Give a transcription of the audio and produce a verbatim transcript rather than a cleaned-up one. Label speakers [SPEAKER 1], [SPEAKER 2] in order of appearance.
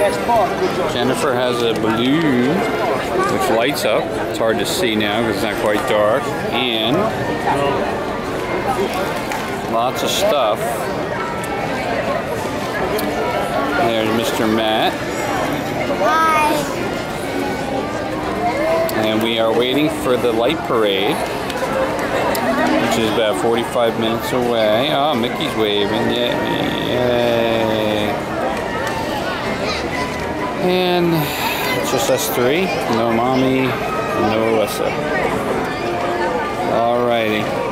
[SPEAKER 1] Jennifer has a balloon which lights up. It's hard to see now because it's not quite dark. And lots of stuff. There's Mister Matt.
[SPEAKER 2] Hi.
[SPEAKER 1] And we are waiting for the light parade, which is about forty-five minutes away. Oh, Mickey's waving. Yay. Yay. And it's just us three. No mommy, no Alyssa. Alrighty.